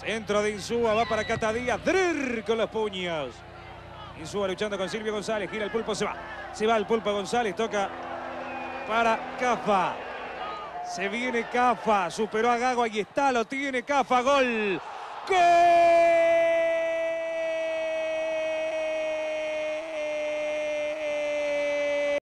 Centro de Insúa, va para Cata Díaz. Drer con los puños. Insúa luchando con Silvio González. Gira el Pulpo, se va. Se va el Pulpo González. Toca para Cafa. Se viene Cafa. Superó a Gago. Ahí está, lo tiene Cafa. Gol. ¡Gol!